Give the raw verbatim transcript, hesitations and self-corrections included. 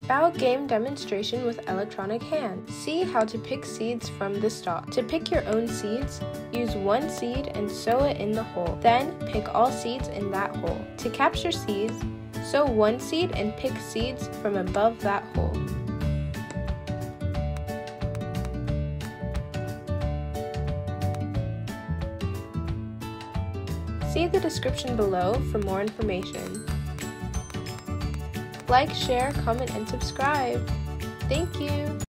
Bao-Game demonstration with electronic hand. See how to pick seeds from the stalk. To pick your own seeds, use one seed and sow it in the hole. Then pick all seeds in that hole. To capture seeds, sow one seed and pick seeds from above that hole. See the description below for more information. Like, share, comment, and subscribe. Thank you!